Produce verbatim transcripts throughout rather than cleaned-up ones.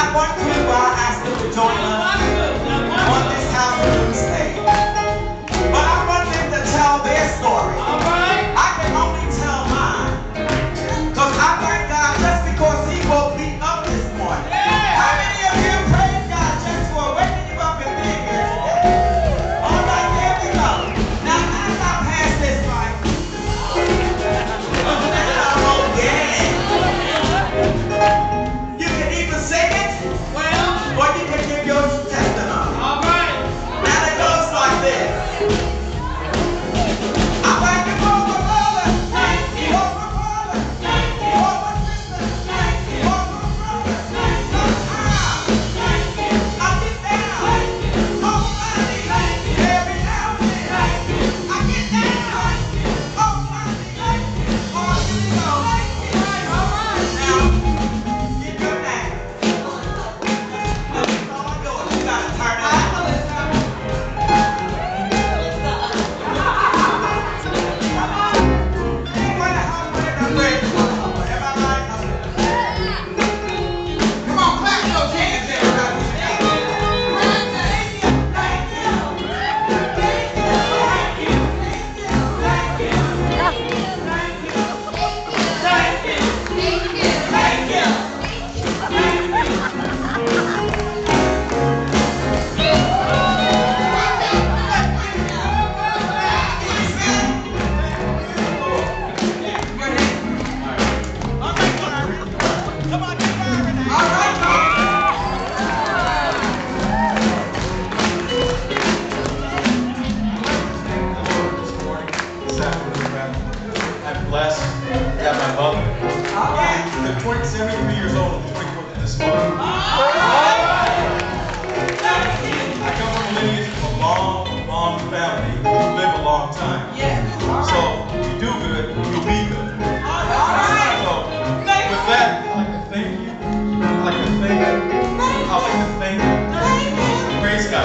got one clip where I asked them to join us on this house room stage. But I want them to tell their story. I can only tell mine. Because I thank God just because He woke me up this morning. How many of you praise God just for waking you up and being here today? All right, here we go. Now, as I pass this mic, oh yeah. You can either sing it, or you can give your testimony. All right. Now it goes like this. I thank you for my brother, thank you for my father, thank you for my sister, thank you for my brother. Sometimes I get down on my knees every now and then. I get down on my knees. Oh, here we go. All right. Now, get your name. That's all I'm doing. You gotta turn it up. Come on, clap those hands, everybody. I'm blessed that my mother, who's seventy-three years old, and twenty-four this morning. I come from a lineage of a long, long family who live a long time. So if you do good, you'll be good. So with that, I'd like to thank you. I'd like to thank you. I'd like to thank you. Praise God.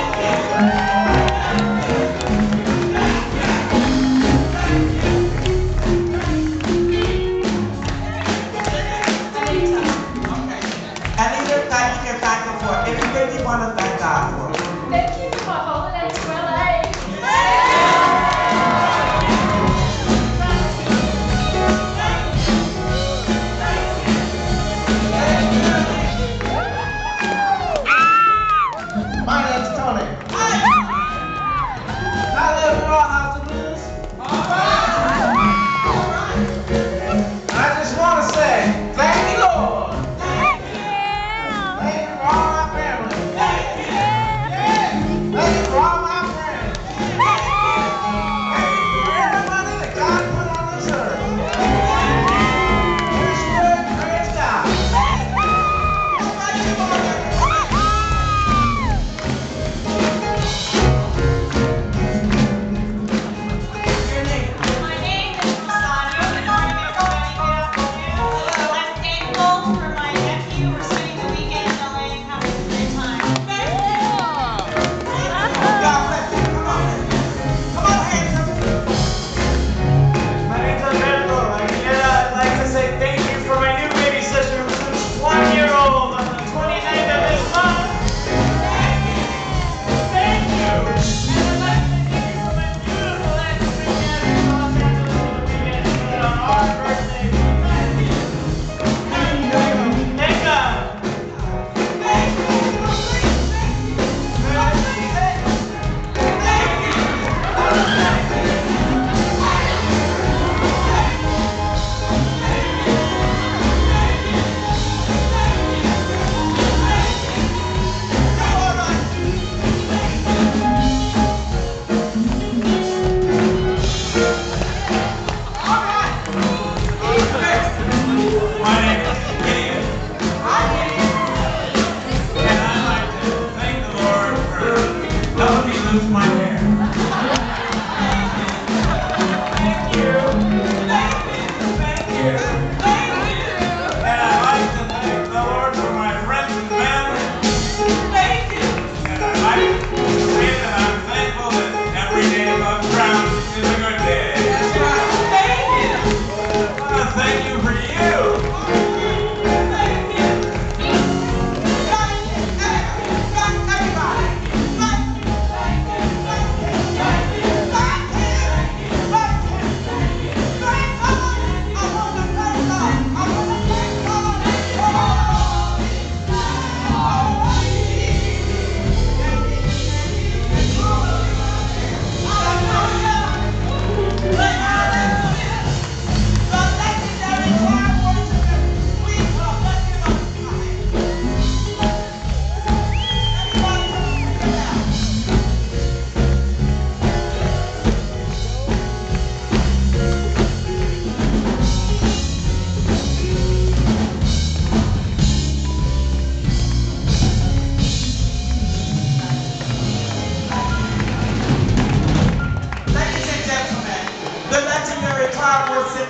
Anything that you can thank Him for, anything you want to thank God for. Thank you for holding us to our life. My name's Tony. I live in our house of blues. I just want to say, thank you, Lord. Thank you for all my family. Thank you.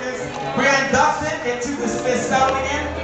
We're inducted into the Smithsonian